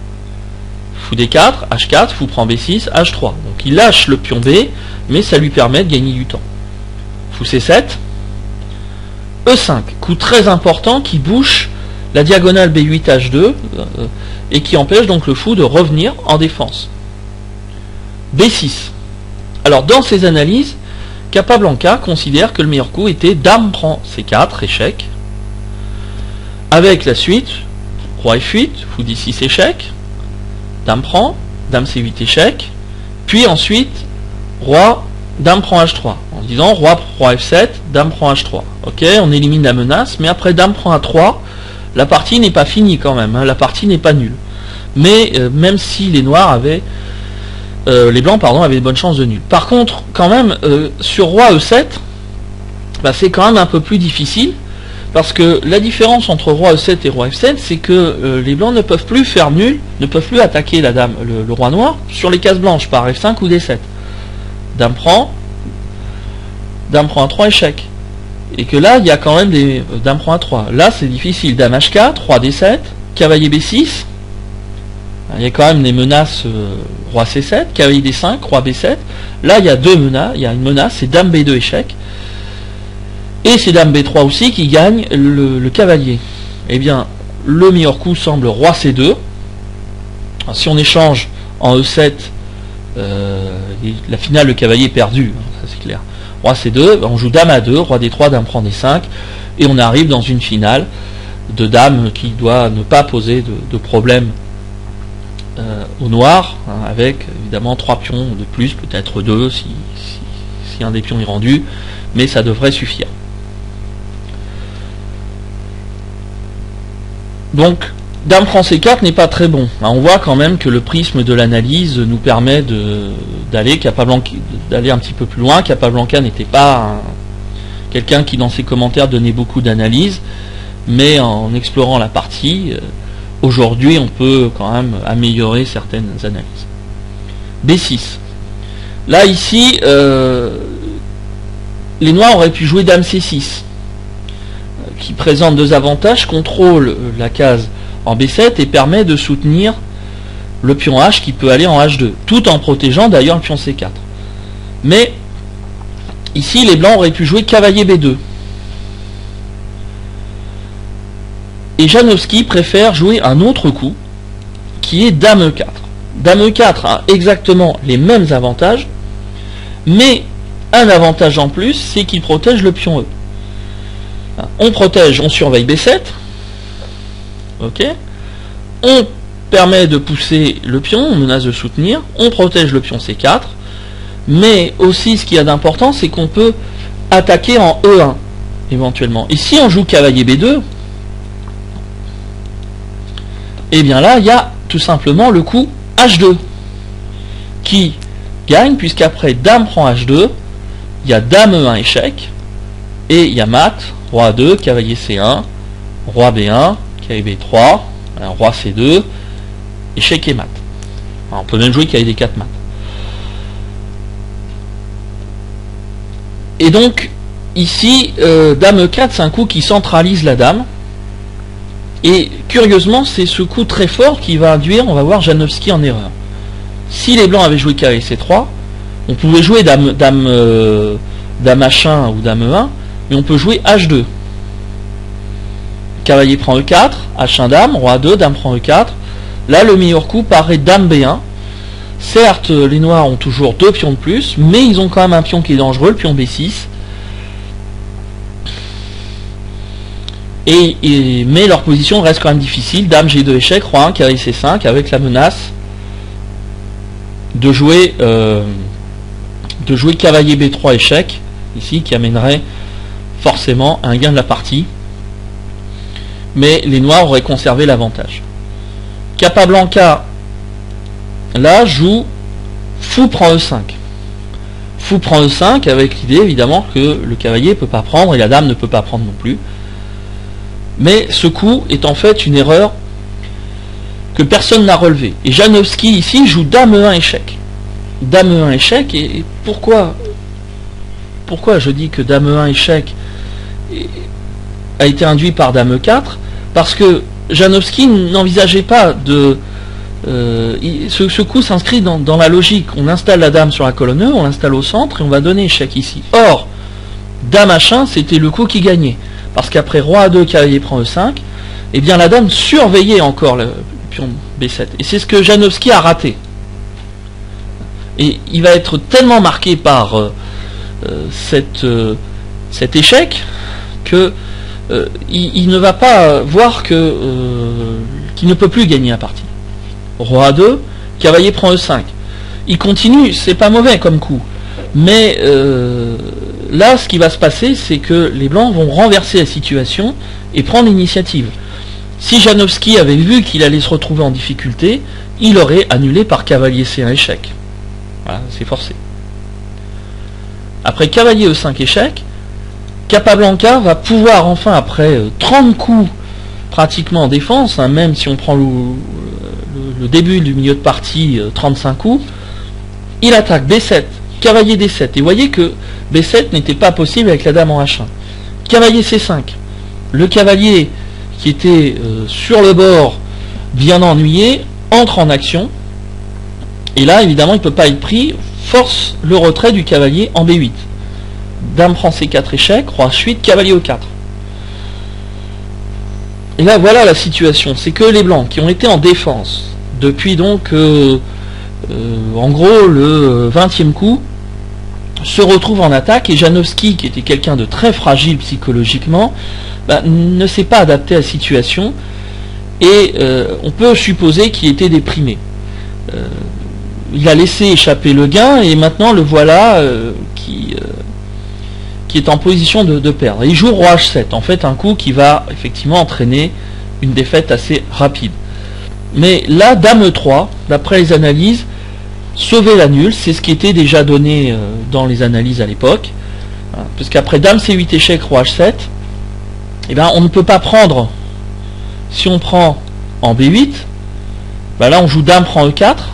Fou D quatre, H quatre, fou prend B six, H trois. Donc il lâche le pion B, mais ça lui permet de gagner du temps. Fou C sept, E cinq, coup très important qui bouche la diagonale B huit H deux euh, et qui empêche donc le fou de revenir en défense. B six. Alors dans ses analyses, Capablanca considère que le meilleur coup était dame prend C quatre, échec, avec la suite roi F huit, fou D six, échec, dame prend, dame C huit, échec, puis ensuite roi, dame prend H trois, en disant roi, roi F sept, dame prend H trois. Ok, on élimine la menace, mais après dame prend A trois, la partie n'est pas finie quand même, hein, la partie n'est pas nulle. Mais euh, même si les noirs avaient, euh, les blancs pardon, avaient de bonnes chances de nul. Par contre, quand même, euh, sur roi E sept, bah, c'est quand même un peu plus difficile, parce que la différence entre roi E sept et roi F sept, c'est que euh, les blancs ne peuvent plus faire nul, ne peuvent plus attaquer la dame, le, le roi noir, sur les cases blanches, par F cinq ou D sept. Dame prend, dame prend A trois, échec. Et que là, il y a quand même des... Euh, dame prend A trois. Là, c'est difficile. Dame H quatre, roi D sept, cavalier B six. Il y a quand même des menaces euh, roi C sept, cavalier D cinq, roi B sept. Là, il y a deux menaces. Il y a une menace, c'est dame B deux, échec. Et c'est dame B trois aussi qui gagne le, le cavalier. Eh bien, le meilleur coup semble roi C deux. Alors, si on échange en E sept, euh, la finale, le cavalier est perdu. Hein, ça, c'est clair. Roi C deux, on joue dame A deux, roi D trois, dame prend D cinq, et on arrive dans une finale de dame qui doit ne pas poser de, de problème euh, au noir, hein, avec évidemment trois pions de plus, peut-être deux si, si, si un des pions est rendu, mais ça devrait suffire. Donc, dame prend C quatre n'est pas très bon. On voit quand même que le prisme de l'analyse nous permet d'aller d'aller un petit peu plus loin. Capablanca n'était pas quelqu'un qui dans ses commentaires donnait beaucoup d'analyse, mais en explorant la partie, euh, aujourd'hui on peut quand même améliorer certaines analyses. B six. Là ici, euh, les noirs auraient pu jouer dame C six, qui présente deux avantages, contrôle la case en B sept et permet de soutenir le pion H qui peut aller en H deux, tout en protégeant d'ailleurs le pion C quatre. Mais ici les blancs auraient pu jouer cavalier B deux. Et Janowski préfère jouer un autre coup qui est dame E quatre. Dame E quatre a exactement les mêmes avantages, mais un avantage en plus, c'est qu'il protège le pion E. On protège, on surveille B sept. Ok. On permet de pousser le pion, on menace de soutenir, on protège le pion C quatre, mais aussi ce qu'il y a d'important, c'est qu'on peut attaquer en E un, éventuellement. Et si on joue cavalier B deux, et bien là, il y a tout simplement le coup H deux, qui gagne, puisqu'après dame prend H deux, il y a dame E un, échec, et il y a mat, roi A deux, cavalier C un, roi B un, cavalier B trois, roi C deux, échec et mat. Alors, on peut même jouer cavalier D quatre, mat. Et donc, ici, euh, dame E quatre, c'est un coup qui centralise la dame. Et curieusement, c'est ce coup très fort qui va induire, on va voir, Janowski en erreur. Si les blancs avaient joué cavalier C trois, on pouvait jouer dame, dame, euh, dame H un ou dame E un, mais on peut jouer H deux. Cavalier prend E quatre, H un dame, roi A deux, dame prend E quatre. Là, le meilleur coup paraît dame B un. Certes, les noirs ont toujours deux pions de plus, mais ils ont quand même un pion qui est dangereux, le pion B six. Et, et, mais leur position reste quand même difficile. Dame G deux échec, Roi un, cavalier C cinq, avec la menace de jouer euh, de jouer cavalier B trois échec, ici, qui amènerait forcément un gain de la partie. Mais les noirs auraient conservé l'avantage. Capablanca, là, joue fou prend E cinq. Fou prend E cinq avec l'idée évidemment que le cavalier ne peut pas prendre et la dame ne peut pas prendre non plus. Mais ce coup est en fait une erreur que personne n'a relevée. Et Janowski ici joue dame E un échec. Dame E un échec, et pourquoi pourquoi je dis que dame E un échec a été induit par dame E quatre? Parce que Janowski n'envisageait pas de... Euh, il, ce, ce coup s'inscrit dans, dans la logique. On installe la dame sur la colonne E, on l'installe au centre et on va donner échec ici. Or, dame H un, c'était le coup qui gagnait. Parce qu'après roi A deux, cavalier prend E cinq, et eh bien la dame surveillait encore le pion B sept. Et c'est ce que Janowski a raté. Et il va être tellement marqué par euh, euh, cette, euh, cet échec que euh, il, il ne va pas voir que euh, qu'il ne peut plus gagner la partie. Roi A deux, cavalier prend E cinq. Il continue, c'est pas mauvais comme coup. Mais euh, là, ce qui va se passer, c'est que les blancs vont renverser la situation et prendre l'initiative. Si Janowski avait vu qu'il allait se retrouver en difficulté, il aurait annulé par cavalier C un échec. Voilà, c'est forcé. Après cavalier E cinq échec, Capablanca va pouvoir enfin, après trente coups pratiquement en défense, hein, même si on prend le, le, le début du milieu de partie, trente-cinq coups, il attaque B sept, cavalier D sept. Et vous voyez que B sept n'était pas possible avec la dame en H un. Cavalier C cinq. Le cavalier qui était euh, sur le bord, bien ennuyé, entre en action. Et là, évidemment, il ne peut pas être pris. Force le retrait du cavalier en B huit. Dame prend C quatre échec, roi H huit, cavalier E quatre. Et là, voilà la situation. C'est que les blancs qui ont été en défense depuis donc, euh, euh, en gros, le vingtième coup, se retrouvent en attaque. Et Janowski, qui était quelqu'un de très fragile psychologiquement, bah, ne s'est pas adapté à la situation. Et euh, on peut supposer qu'il était déprimé. Euh, il a laissé échapper le gain et maintenant le voilà euh, qui, euh, qui est en position de, de perdre. Il joue roi H sept, en fait un coup qui va effectivement entraîner une défaite assez rapide. Mais là, dame E trois, d'après les analyses, sauver la nulle, c'est ce qui était déjà donné euh, dans les analyses à l'époque. Hein, parce qu'après dame C huit échec, roi H sept, eh ben, on ne peut pas prendre, si on prend en B huit, ben là on joue dame prend E quatre,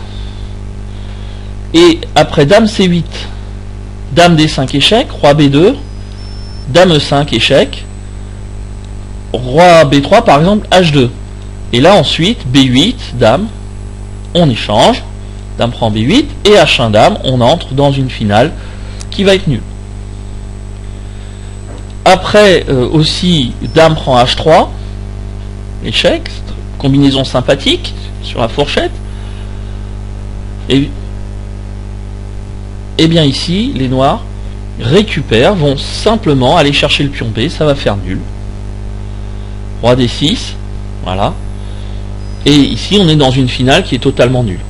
et après dame C huit, dame D cinq échec, roi B deux, dame E cinq échec, roi B trois par exemple, H deux. Et là ensuite, B huit, dame, on échange, dame prend B huit, et H un dame, on entre dans une finale qui va être nulle. Après euh, aussi, dame prend H trois, échec, combinaison sympathique sur la fourchette. Et Et bien ici, les noirs récupèrent, vont simplement aller chercher le pion B, ça va faire nul. Roi D six, voilà. Et ici, on est dans une finale qui est totalement nulle.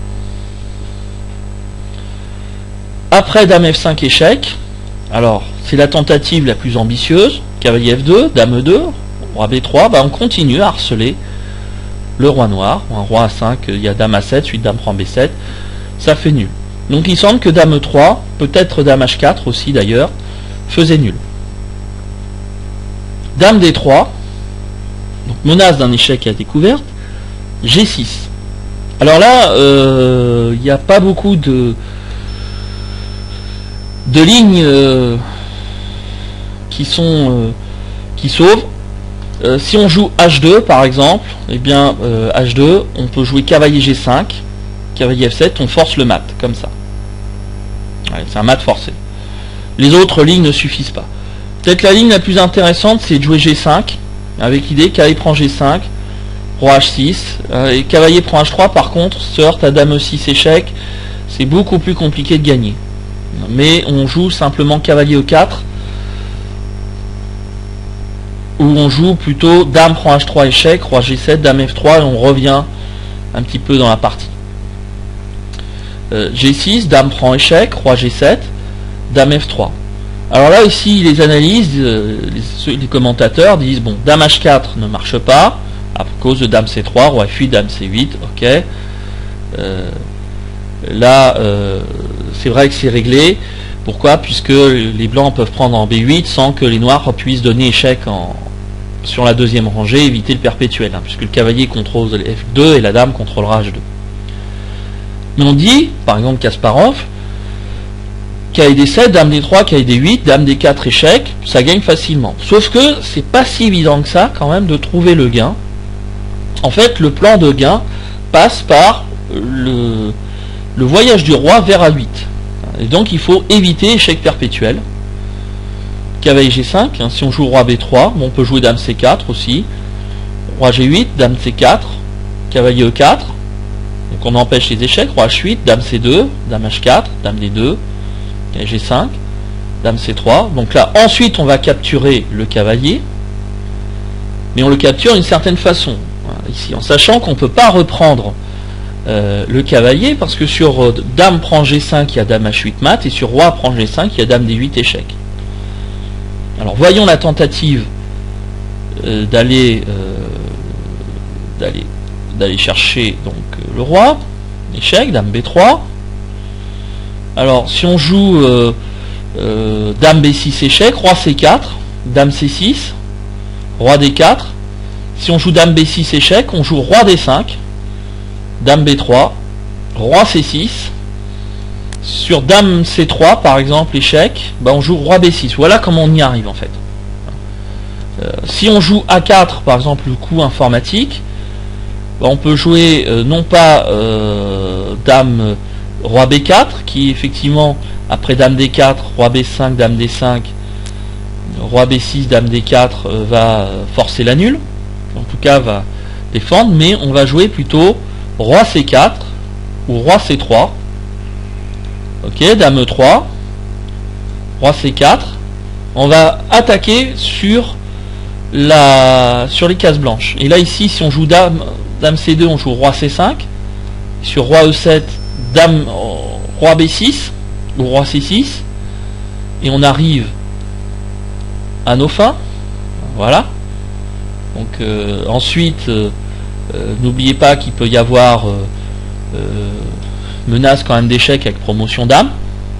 Après dame F cinq échec, alors c'est la tentative la plus ambitieuse, cavalier F deux, dame E deux, roi B trois, bah on continue à harceler le roi noir, un roi A cinq, il y a dame A sept, suite dame prend B sept, ça fait nul. Donc il semble que dame E trois, peut-être dame H quatre aussi d'ailleurs, faisait nul. Dame D trois, donc menace d'un échec à découverte, G six. Alors là, euh, il n'y a pas beaucoup de, de lignes euh, qui sont euh, qui sauvent. Euh, si on joue H deux par exemple, eh bien euh, H deux, on peut jouer cavalier G cinq, cavalier F sept, on force le mat, comme ça. Ouais, c'est un mat forcé. Les autres lignes ne suffisent pas. Peut-être la ligne la plus intéressante, c'est de jouer G cinq, avec l'idée cavalier prend G cinq, roi H six, euh, et cavalier prend H trois, par contre, se heurte à dame E six échec, c'est beaucoup plus compliqué de gagner. Mais on joue simplement cavalier E quatre, où on joue plutôt dame prend H trois échec, roi G sept, dame F trois, et on revient un petit peu dans la partie. Euh, G six, dame prend échec, roi G sept, dame F trois. Alors là ici les analyses, euh, les, les commentateurs disent bon, dame H quatre ne marche pas à cause de dame C trois, roi F huit, dame C huit, ok. Euh, là euh, c'est vrai que c'est réglé. Pourquoi? Puisque les blancs peuvent prendre en B huit sans que les noirs puissent donner échec en, sur la deuxième rangée, éviter le perpétuel, hein, puisque le cavalier contrôle F deux et la dame contrôlera H deux. Mais on dit, par exemple Kasparov, K D sept, dame D trois, K D huit, dame D quatre échec, ça gagne facilement. Sauf que c'est pas si évident que ça quand même de trouver le gain. En fait, le plan de gain passe par le, le voyage du roi vers A huit. Et donc il faut éviter échec perpétuel. Cavalier G cinq, hein, si on joue roi B trois, bon, on peut jouer dame C quatre aussi. Roi G huit, dame C quatre, cavalier E quatre. Donc on empêche les échecs. Roi H huit, dame C deux, dame H quatre, dame D deux, G cinq, dame C trois. Donc là, ensuite on va capturer le cavalier, mais on le capture d'une certaine façon. Voilà, ici, en sachant qu'on ne peut pas reprendre euh, le cavalier, parce que sur euh, dame prend G cinq, il y a dame H huit mat, et sur roi prend G cinq, il y a dame D huit échec. Alors voyons la tentative euh, d'aller euh, d'aller d'aller chercher donc le roi, échec, dame B trois. Alors si on joue euh, euh, dame B six échec, roi C quatre, dame C six, roi D quatre. Si on joue dame B six échec, on joue roi D cinq, dame B trois, roi C six. Sur dame C trois par exemple échec, bah on joue roi B six. Voilà comment on y arrive en fait. Euh, si on joue A quatre par exemple, le coup informatique, bah on peut jouer euh, non pas euh, dame euh, roi B quatre, qui effectivement après dame D quatre, roi B cinq, dame D cinq, roi B six, dame D quatre euh, va forcer la nulle, en tout cas va défendre, mais on va jouer plutôt roi C quatre ou roi C trois. Ok, dame E trois, roi C quatre. On va attaquer sur la sur les cases blanches. Et là ici, si on joue dame dame C deux, on joue roi C cinq. Sur roi E sept, dame roi B six ou roi C six. Et on arrive à nos fins. Voilà. Donc euh, ensuite, euh, euh, n'oubliez pas qu'il peut y avoir euh, euh, menace quand même d'échec avec promotion dame.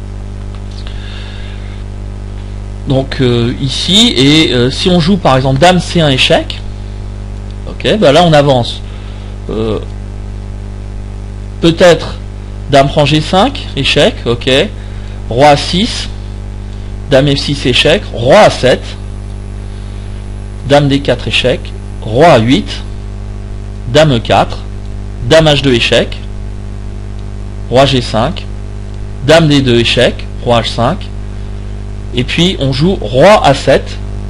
Donc euh, ici, et euh, si on joue par exemple dame C un échec, ok, bah là on avance. Euh, Peut-être dame prend G cinq, échec, ok, roi A six, dame F six échec, roi A sept, dame D quatre échec, roi A huit, dame E quatre, dame H deux échec, roi G cinq, dame D deux échec, roi H cinq, et puis on joue roi A sept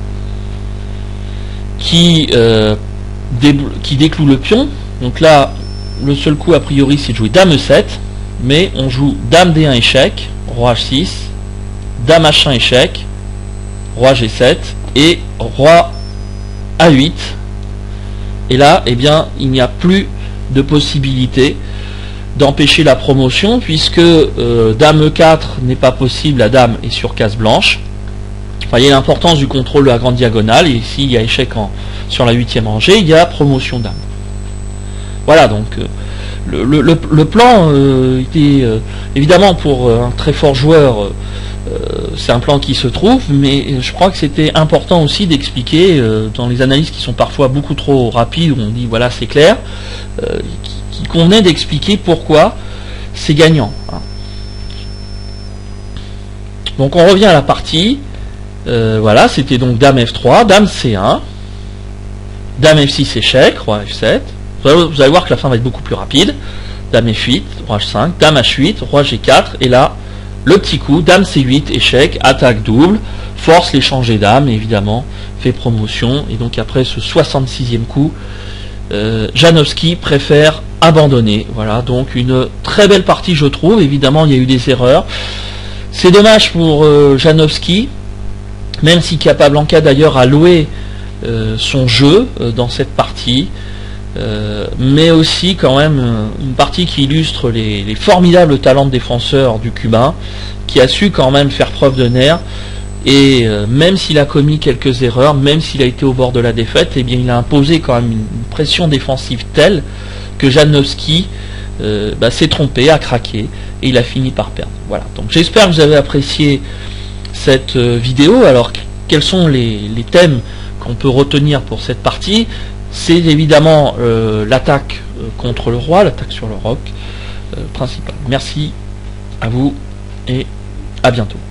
qui, euh, qui décloue le pion. Donc là, le seul coup a priori c'est de jouer dame E sept, mais on joue dame D un échec, roi H six, dame H un échec, roi G sept et roi A huit. Et là, eh bien, il n'y a plus de possibilité d'empêcher la promotion, puisque euh, dame E quatre n'est pas possible, la dame est sur case blanche. Vous voyez l'importance du contrôle de la grande diagonale, et ici il y a échec en, sur la huitième rangée, il y a promotion dame. Voilà, donc euh, le, le, le plan euh, était euh, évidemment pour un très fort joueur, euh, c'est un plan qui se trouve, mais je crois que c'était important aussi d'expliquer euh, dans les analyses qui sont parfois beaucoup trop rapides, où on dit voilà c'est clair, euh, qui convenait d'expliquer pourquoi c'est gagnant. Donc on revient à la partie. Euh, voilà, c'était donc dame F trois, dame C un, dame F six échec, roi F sept. Vous allez voir que la fin va être beaucoup plus rapide. Dame F huit, roi H cinq, dame H huit, roi G quatre, et là le petit coup, dame C huit, échec, attaque double, force l'échange des dames, évidemment, fait promotion, et donc après ce soixante-sixième coup, euh, Janowski préfère abandonner. Voilà, donc une très belle partie je trouve. Évidemment il y a eu des erreurs, c'est dommage pour euh, Janowski, même si Capablanca d'ailleurs a loué euh, son jeu euh, dans cette partie, euh, mais aussi quand même euh, une partie qui illustre les, les formidables talents de défenseur du Cubain, qui a su quand même faire preuve de nerfs. Et euh, même s'il a commis quelques erreurs, même s'il a été au bord de la défaite, eh bien il a imposé quand même une, une pression défensive telle que Janowski euh, bah, s'est trompé, a craqué, et il a fini par perdre. Voilà. Donc j'espère que vous avez apprécié cette euh, vidéo. Alors quels sont les, les thèmes qu'on peut retenir pour cette partie? C'est évidemment euh, l'attaque euh, contre le roi, l'attaque sur le roc euh, principal. Merci à vous et à bientôt.